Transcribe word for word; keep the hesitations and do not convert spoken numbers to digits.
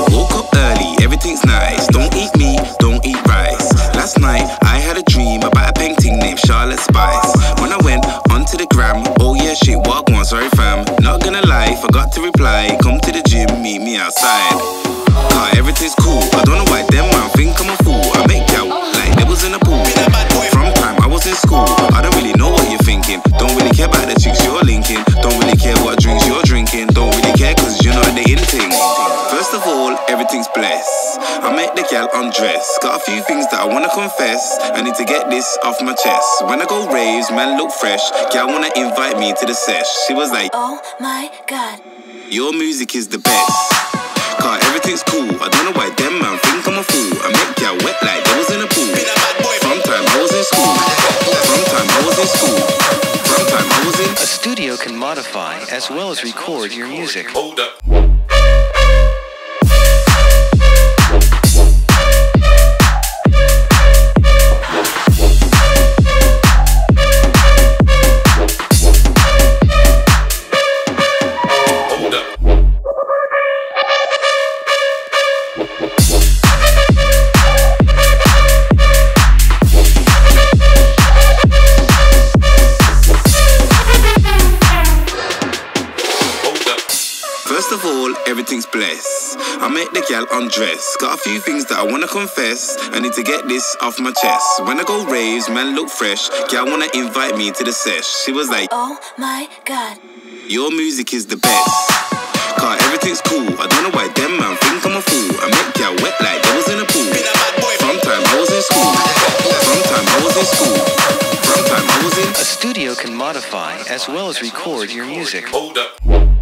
Woke up early, everything's nice. Don't eat meat, don't eat rice. Last night I had a dream about a painting named Charlotte Spice. When I went onto the gram, oh yeah shit, walk one, sorry fam. Not gonna lie, forgot to reply. Come to the gym, meet me outside. Ah, everything's cool. I don't know why them man think I'm a fool. I make out like they was in a pool. From time I was in school, I don't really know what you're thinking. Don't really care about the chicks you're linking. Don't really care what drinks you're drinking. Don't really care cause you're not the in thing. First of all, everything's blessed. I make the gal undress. Got a few things that I wanna confess. I need to get this off my chest. When I go raves, man look fresh. Gal wanna invite me to the sesh. She was like, oh my god, your music is the best. Cause everything's cool. I don't know why them man think I'm a fool. I make gal wet like they was in a pool. From time I was in school. From time I was in school. From time I was in. A studio can modify as well as record your music. Hold up. First of all, everything's blessed. I make the gal undress. Got a few things that I wanna confess. I need to get this off my chest. When I go raves, man look fresh. Gal wanna invite me to the sesh. She was like, oh my god, your music is the best. Cause everything's cool. I don't know why them man think I'm a fool. I make gal wet like they was in a pool. From time I was in school. From time I was in school. From time I was in. A studio can modify as well as record your music. Hold up.